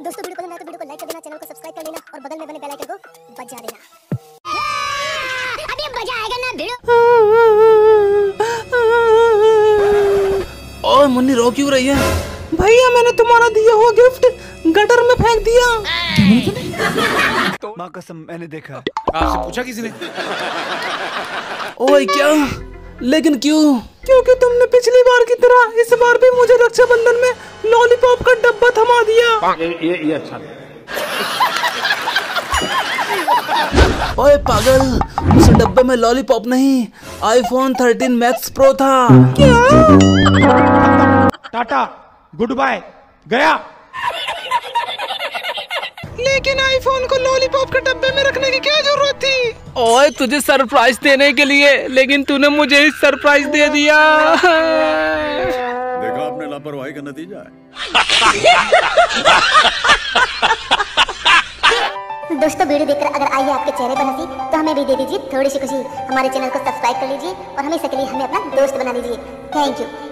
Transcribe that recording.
दोस्तों वीडियो पसंद आए तो वीडियो को लाइक कर देना, चैनल को सब्सक्राइब कर लेना और बगल में बने बेल आइकन को बजा देना। अभी मजा आएगा ना वीडियो। ओए मुन्नी रो क्यों रही है? भैया मैंने तुम्हारा दिया हुआ गिफ्ट गटर में फेंक दिया। तो माँ कसम मैंने देखा। आपसे पूछा किसी ने? ओए क्या? लेकिन क्यों? क्योंकि तुमने पिछली बार की तरह इस बार भी मुझे रक्षाबंधन में लॉलीपॉप का डब्बा थमा दिया। ये अच्छा है। ओए पागल, उस डब्बे में लॉलीपॉप नहीं iPhone 13 Max Pro था। क्या? टाटा गुड बाय गया। लेकिन आईफोन को लॉलीपॉप के डब्बे में रखने की क्या जरूरत थी? ओए तुझे सरप्राइज देने के लिए, लेकिन तूने मुझे ही सरप्राइज दे दिया। देखा आपने लापरवाही का नतीजा है। दोस्तों वीडियो देखकर अगर आई है आपके चेहरे पर हंसी तो हमें भी दे दीजिए थोड़ी सी खुशी। हमारे चैनल को सब्सक्राइब कर लीजिए और हमेशा के लिए हमें अपना दोस्त बना लीजिए। Thank you.